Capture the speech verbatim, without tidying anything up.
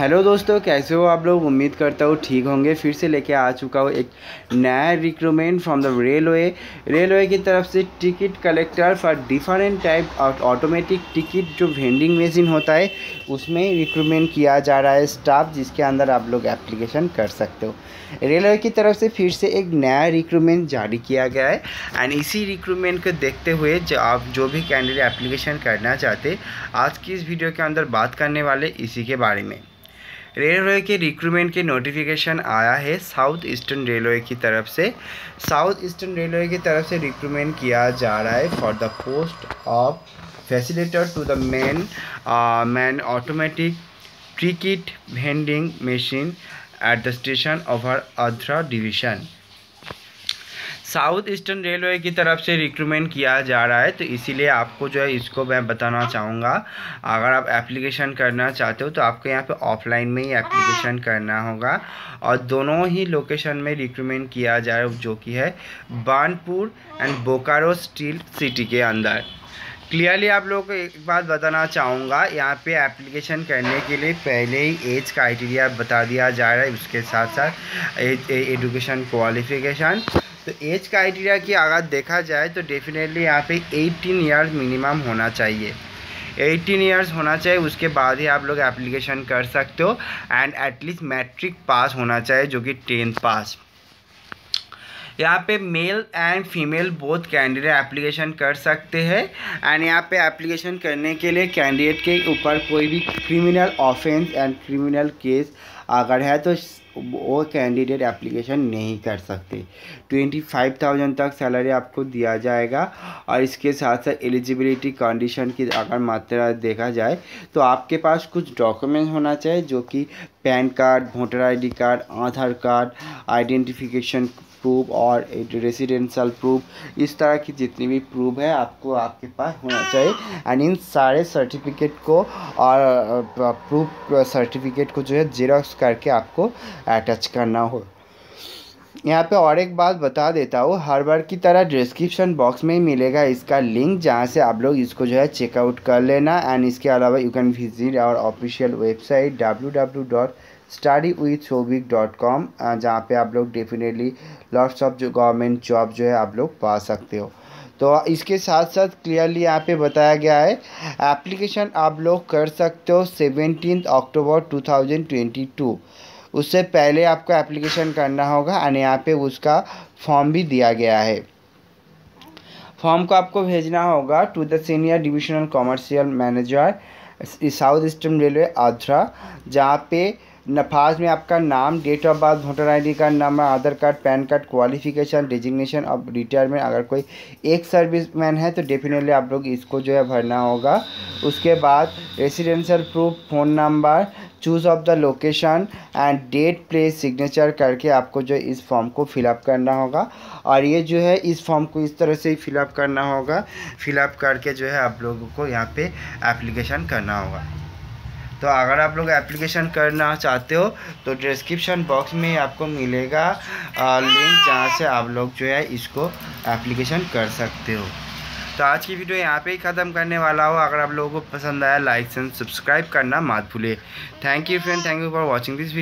Hello दोस्तों, कैसे हो आप लोग। उम्मीद करता हूँ ठीक होंगे। फिर से लेके आ चुका हूँ एक नया recruitment from the railway railway की तरफ से ticket collector for different type of automatic ticket जो वेंडिंग मशीन होता है उसमें रिक्रूटमेंट किया जा रहा है स्टाफ, जिसके अंदर आप लोग एप्लीकेशन कर सकते हो। रेलवे की तरफ से फिर से एक नया रिक्रूटमेंट जारी किया गया है एंड इसी रिक्रूटमेंट को देखते हुए जो आप जो भी कैंडिडेट एप्लीकेशन करना चाहते आज की इस वीडियो के अंदर बात करने वाले इसी के बारे में। रेलवे के रिक्रूटमेंट के नोटिफिकेशन आया है साउथ ईस्टर्न रेलवे की तरफ से। साउथ ईस्टर्न रेलवे की तरफ से रिक्रूटमेंट किया जा रहा है for the post of facilitator to the man man automatic ticket vending machine at the station over Andhra division. South Eastern Railway की तरफ से रिक्रूटमेंट किया जा रहा है, तो इसीलिए आपको जो है इसको मैं बताना चाहूँगा। अगर आप एप्लीकेशन करना चाहते हो तो आपको यहाँ पे ऑफलाइन में ही एप्लीकेशन करना होगा और दोनों ही लोकेशन में रिक्रूटमेंट किया जा रहा है, जो कि है Banpur and Bokaro steel city के अंदर। क्लियरली आप लोगों को एक बात बताना चाहूँगा, यहाँ पे एप्लीकेशन करने के लिए पहले ही एज क्राइटेरिया बता दिया जा रहा है, उसके साथ साथ एजुकेशन क्वालिफिकेशन। तो एज क्राइटेरिया की अगर देखा जाए तो डेफिनेटली यहाँ पे अठारह इयर्स मिनिमम होना चाहिए, अठारह इयर्स होना चाहिए। उसके बाद ही आप लोग एप्लीकेशन कर सकते हो एंड एटलीस्ट मैट्रिक पास होना चाहिए, जो कि टेंथ पास। यहाँ पे male and female both candidate application कर सकते हैं एंड यहाँ पे एप्लीकेशन करने के लिए कैंडिडेट के ऊपर कोई भी criminal offence and criminal case अगर है तो वो कैंडिडेट एप्लीकेशन नहीं कर सकते। ट्वेंटी फाइव थाउजेंड तक सैलरी आपको दिया जाएगा और इसके साथ साथ एलिजिबिलिटी कंडीशन की अगर मात्रा देखा जाए तो आपके पास कुछ डॉक्यूमेंट होना चाहिए, जो कि PAN card, voter ID card, Aadhaar card, identification proof और रेसिडेंशियल प्रूफ, इस तरह की जितनी भी प्रूफ है आपको आपके पास होना चाहिए एंड इन सारे सर्टिफिकेट को और प्रूफ सर्टिफिकेट को जो है जेरॉक्स करके आपको अटैच करना हो। यहाँ पे और एक बात बता देता हूँ, हर बार की तरह डिस्क्रिप्शन बॉक्स में ही मिलेगा इसका लिंक, जहाँ से आप लोग इसको जो है चेकआउट कर लेना एंड इसके अलावा you can visit our official website W W W dot study with Sobik dot com, जहाँ पे आप लोग डेफिनेटली लॉट्स ऑफ जो गवर्नमेंट जॉब जो है आप लोग पा सकते हो। तो इसके साथ साथ क्लियरली यहाँ पे बताया गया है एप्लीकेशन आप लोग कर सकते हो seventeen October two thousand twenty two. उससे पहले आपको एप्लीकेशन करना होगा एंड यहाँ पे उसका फॉर्म भी दिया गया है। फॉर्म को आपको भेजना होगा to the senior divisional commercial manager South Eastern Railway Andhra, जहाँ पे नफाज में आपका नाम, date of birth, voter ID card number, Aadhaar card, PAN card, qualification, designation of retirement. अगर कोई एक सर्विसमैन है तो डेफिनेटली आप लोग इसको जो है भरना होगा। उसके बाद residential proof, phone number, choose of the location and date place signature करके आपको जो इस फॉर्म को फिलअप करना होगा। और ये जो है इस फॉर्म को इस तरह से ही फिलअप करना होगा। फिलअप करके जो है आप लोगों को यहाँ पे एप्लीकेशन करना होगा। तो अगर आप लोग एप्लीकेशन करना चाहते हो तो डिस्क्रिप्शन बॉक्स में आपको मिलेगा लिंक, जहाँ से आप लोग जो है इसको एप्लीकेशन कर सकते हो। तो आज की वीडियो यहाँ पे ही ख़त्म करने वाला हो। अगर आप लोगों को पसंद आया लाइक एंड सब्सक्राइब करना मत भूलिए। Thank you friend, thank you for watching this video.